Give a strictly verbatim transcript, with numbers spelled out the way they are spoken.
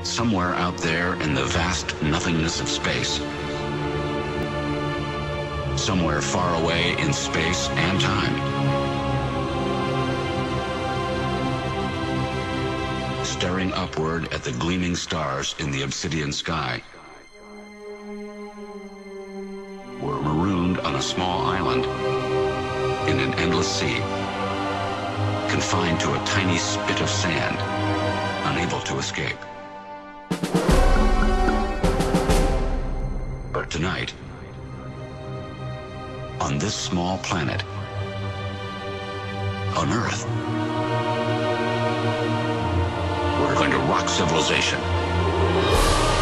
somewhere out there in the vast nothingness of space, somewhere far away in space and time, staring upward at the gleaming stars in the obsidian sky, we're marooned on a small island in an endless sea, confined to a tiny spit of sand, unable to escape. But tonight, on this small planet, on Earth, we're going to rock civilization.